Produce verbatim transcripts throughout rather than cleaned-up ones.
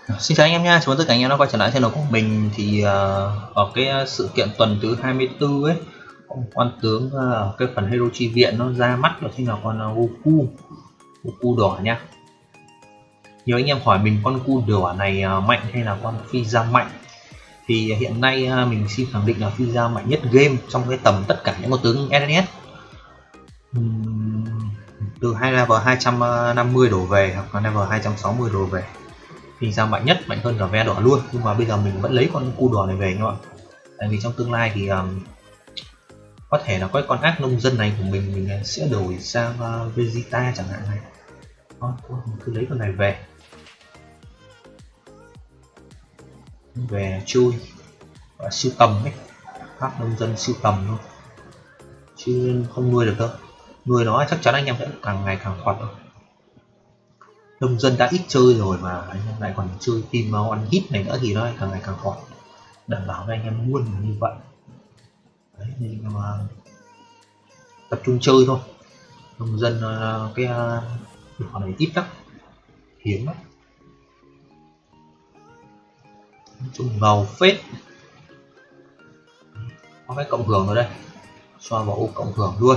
Xin chào anh em nha, chào mừng tất cả anh em đã quay trở lại channel của mình. Thì uh, ở cái sự kiện tuần thứ hai mươi tư ấy, con tướng ở uh, cái phần hero chi viện nó ra mắt, đó chính là con uh, Goku Goku đỏ nha. Nhiều anh em hỏi mình con Goku đỏ này uh, mạnh hay là con Frieza mạnh, thì hiện nay uh, mình xin khẳng định là Frieza mạnh nhất game trong cái tầm tất cả những con tướng ét en ét. Uhm, từ hai level hai trăm năm mươi đổ về hoặc là level hai trăm sáu mươi đổ về thì ra mạnh nhất, mạnh hơn cả ve đỏ luôn. Nhưng mà bây giờ mình vẫn lấy con cu đỏ này về các bạn, tại vì trong tương lai thì um, có thể là có con ác nông dân này của mình mình sẽ đổi sang uh, Vegeta chẳng hạn này. Đó, thôi mình cứ lấy con này về về chui và siêu tầm ấy, ác nông dân siêu tầm thôi, chứ không nuôi được đâu. Nuôi nó chắc chắn anh em sẽ càng ngày càng khoặt. Nông dân đã ít chơi rồi mà anh em lại còn chơi team one hit này nữa thì nó càng ngày càng khó đảm bảo với anh em luôn là như vậy. Đấy, nên mà tập trung chơi thôi. Nông dân cái uh, này ít lắm, hiếm lắm, chung ngầu phết. Có cái cộng hưởng ở đây, xoa vào ô cộng hưởng luôn.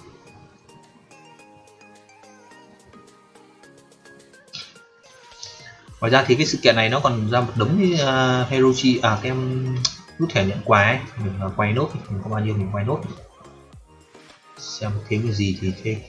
Ngoài ra thì cái sự kiện này nó còn ra một đống uh, hero chi à cái rút thẻ nhận quà ấy, mình uh, quay nốt, mình có bao nhiêu mình quay nốt xem thêm cái gì thì thêm.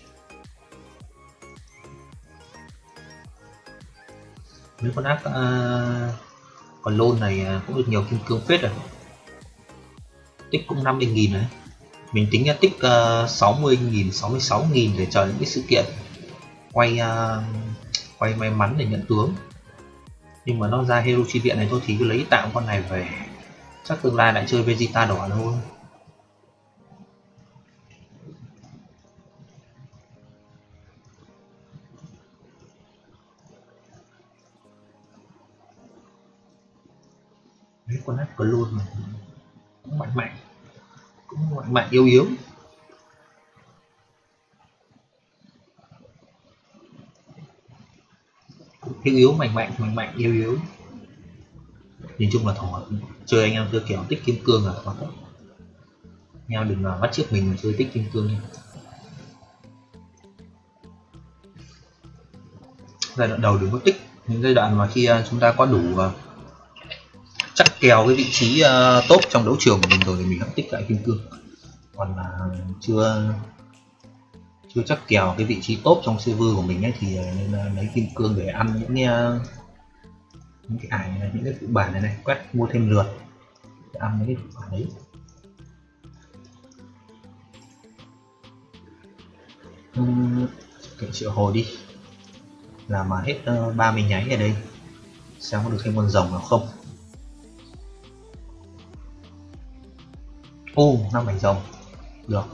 Nếu con ác uh, còn lôn này uh, cũng được nhiều kim cương phết rồi, tích cũng năm mươi nghìn đấy. Mình tính ra tích uh, sáu mươi nghìn, sáu mươi sáu nghìn để chờ những cái sự kiện quay uh, quay may mắn để nhận tướng. Nhưng mà nó ra hero chi viện này thôi thì cứ lấy tạm con này về, chắc tương lai lại chơi Vegeta đỏ thôi. Đấy, con ác có luôn mà cũng mạnh mạnh, cũng mạnh mạnh yếu yếu. Yếu yếu mạnh mạnh, mạnh mạnh yếu yếu. Nhìn chung là thỏ chơi anh em chơi kiểu tích kim cương là có. Anh em đừng bắt chước mình chơi tích kim cương nha. Giai đoạn đầu đừng có tích, những giai đoạn mà khi chúng ta có đủ uh, chắc kèo cái vị trí uh, tốt trong đấu trường của mình rồi thì mình hãy tích lại kim cương. Còn là uh, chưa chưa chắc kèo cái vị trí tốt trong server của mình ấy thì uh, nên uh, lấy kim cương để ăn những uh, những cái ải này, những cái phụ bản này này, quét mua thêm lượt để ăn những cái phụ bản đấy. Uhm, kệ triệu hồi đi, làm mà hết uh, ba mươi nháy ở đây xem có được thêm con rồng nào không. Ô, năm mảnh rồng được.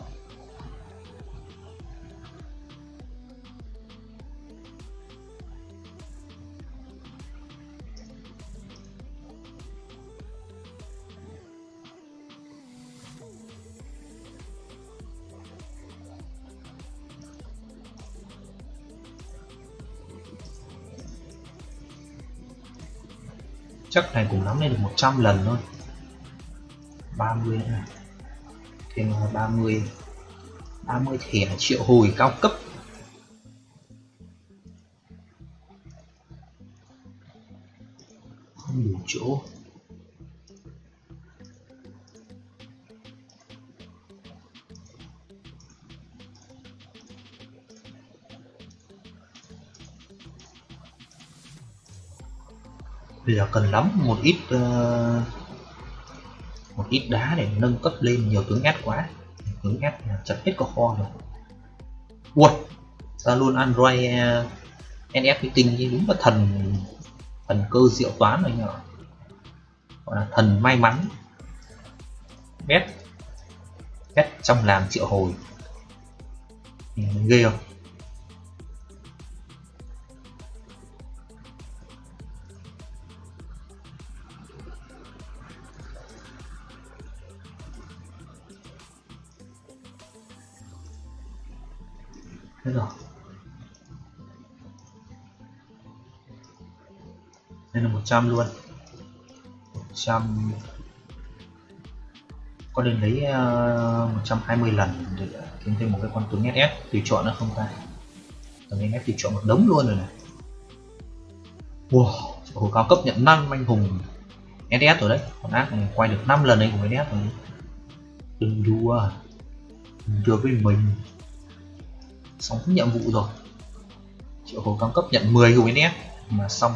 Chắc này cũng nắm lên được một trăm lần thôi. ba mươi này, thêm ba mươi ba mươi thẻ triệu hồi cao cấp. Không đủ chỗ. Bây giờ cần lắm một ít uh, một ít đá để nâng cấp lên, nhiều tướng ép quá, tướng ép chặt hết có kho rồi. Ui, ra luôn Android uh, en ép meeting như đúng là thần thần cơ diệu toán rồi nhỉ, gọi là thần may mắn. Bét bét trong làng triệu hồi ghê không? Thế rồi, đây là là một trăm luôn. một trăm có nên lấy uh, một trăm hai mươi lần để kiếm thêm một cái con tướng ét ét tùy chọn nó không ta. Tướng ét ét tùy chọn một đống luôn rồi này. Wow, hồ cao cấp nhận năm anh hùng ét ét rồi đấy. Con ác này quay được năm lần anh hùng ét ét rồi. Đừng đùa, đừng đùa với mình. Xong nhiệm vụ rồi. Triệu hồ cao cấp nhận mười hùng ét ét mà xong.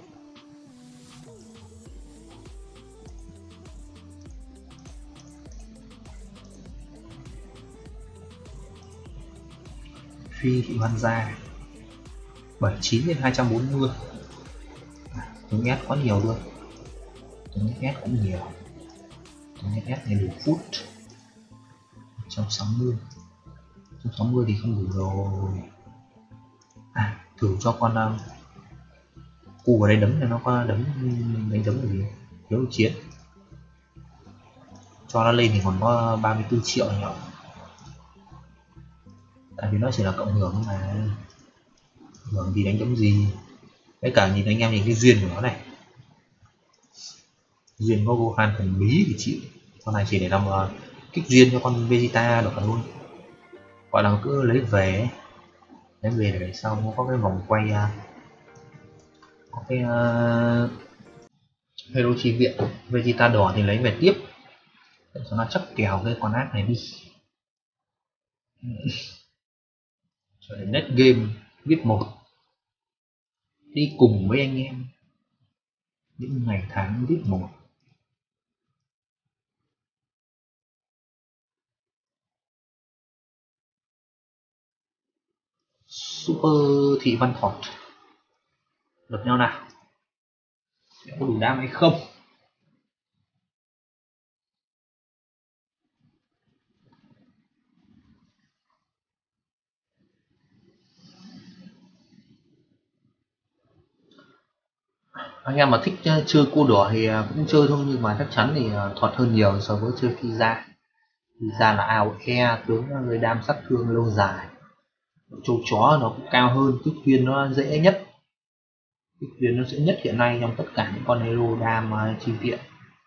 Phi thị văn gia bảy mươi chín đến hai trăm bốn mươi. Tướng S có nhiều luôn. Tướng S cũng nhiều. Tướng S này đủ phút. một trăm sáu mươi. một trăm sáu mươi thì không đủ rồi. À, thử cho con uh, cu vào đây đấm cho nó có đấm đánh đấm là gì? Thiếu chiến. Cho nó lên thì còn có ba mươi tư triệu nhỉ. Tại vì nó chỉ là cộng hưởng mà. Hưởng thì đánh đấm gì? Cái cả nhìn anh em nhìn cái duyên của nó này. Duyên có Gohan thần bí thì chịu. Con này chỉ để làm uh, kích duyên cho con Vegeta được thôi. Gọi là cứ lấy về. Lấy về để sau nó có cái vòng quay uh, có cái uh, hero chi viện. Vegeta đỏ thì lấy về tiếp để cho nó chắc kèo cái con ác này đi. Cho đến next game viết một đi cùng với anh em những ngày tháng viết một. Super thị văn thọt lượt nhau nào, sẽ có đủ đam hay không. Anh em mà thích chơi cua đỏ thì cũng chơi thôi, nhưng mà chắc chắn thì thọt hơn nhiều so với chơi phi ra. Phi ra là a o e, tướng gây đam sát thương lâu dài. Châu chó nó cũng cao hơn, kích duyên nó dễ nhất. Kích duyên nó dễ nhất hiện nay trong tất cả những con hero đam chi viện.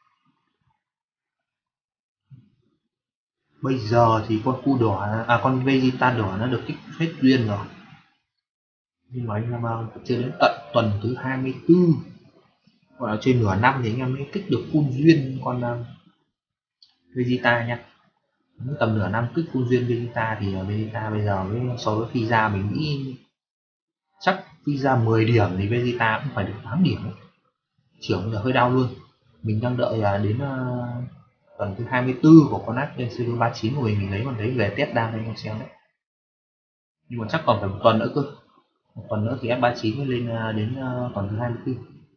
Bây giờ thì con cu đỏ, à con Vegeta đỏ nó được kích hết duyên rồi. Nhưng mà anh em chơi đến tận tuần thứ hai mươi tư, gọi là chơi nửa năm thì anh em mới kích được full duyên con uh, Vegeta nha. Tầm nửa năm kích full duyên Vegeta thì uh, Vegeta bây giờ với so với Frieza mình nghĩ chắc Frieza mười điểm thì Vegeta cũng phải được tám điểm. Trưởng giờ hơi đau luôn. Mình đang đợi uh, đến uh, tuần thứ hai mươi tư của con ác lên server ba mươi chín của mình, mình lấy con đấy về test đam cho anh em xem đấy. Nhưng mà chắc còn phải một tuần nữa cơ. Một tuần nữa thì F ba mươi chín mới lên uh, đến uh, tuần thứ hai mươi tư.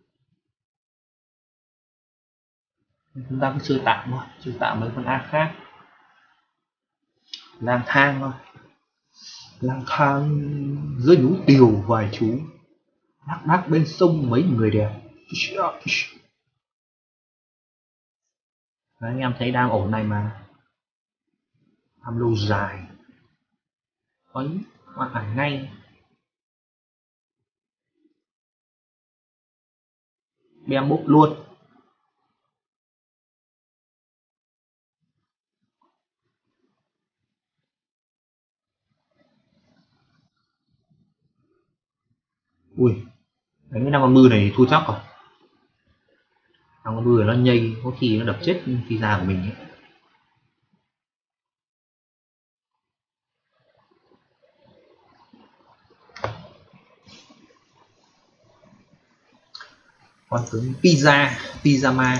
Chúng ta cứ chơi tạm thôi, chơi tạm mấy con A khác. Lang thang thôi. Lang thang dưới núi Tiều vài chú, đắc đắc bên sông mấy người đẹp. Đấy, anh em thấy đang ổn này mà. Tham lâu dài. Ấy, hoàn ảnh ngay. Bem bốc luôn. Ui, đánh cái năm con mư này thua chắc rồi. Năm con mư nó nhây, có khi nó đập chết phi ra của mình ấy. Con tướng pizza, Pyjama.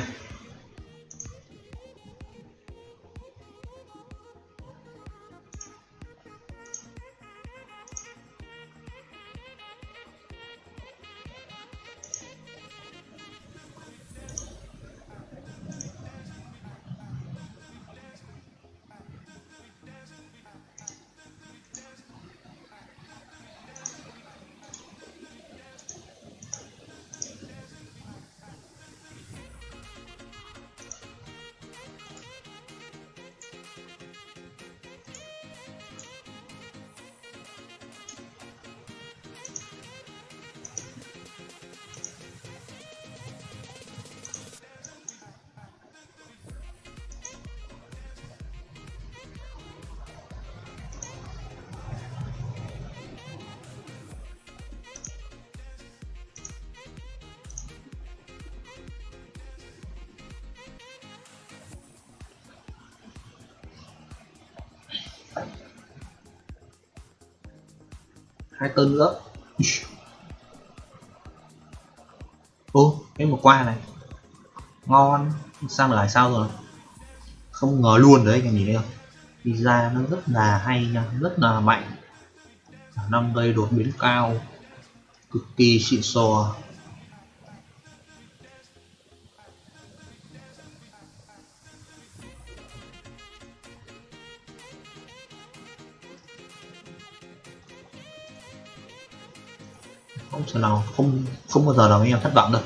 hai tơn nữa. Ô cái một qua này ngon, sao mà lại sao rồi, không ngờ luôn đấy, anh em nhìn thấy không, pizza nó rất là hay nha, rất là mạnh, khả năng gây đột biến cao, cực kỳ xịn sò. Không thể nào, không không bao giờ nào anh em thất vọng đâu.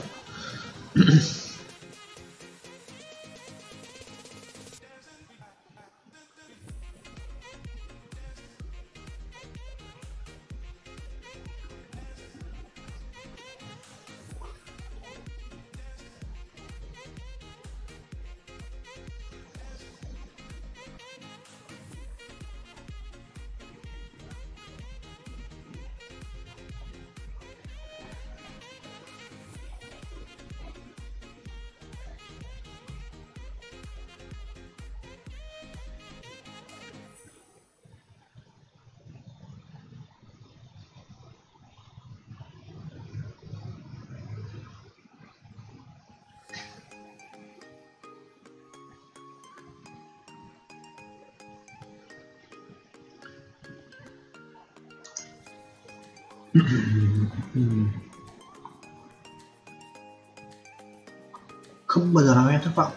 Không bao giờ nào em thất vọng.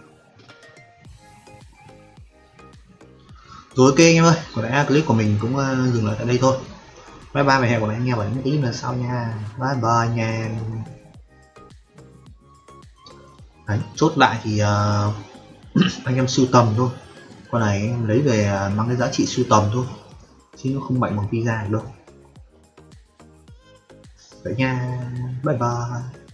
Rồi ok anh em ơi, có lẽ clip của mình cũng uh, dừng lại tại đây thôi. Bye bye và hẹn gặp lại anh em ở những clip lần sau nha. Bye bye nha. Đấy, chốt lại thì uh, anh em sưu tầm thôi. Con này anh em lấy về uh, mang cái giá trị sưu tầm thôi, chứ nó không mạnh bằng pizza được đâu. Vậy nha, bye bye.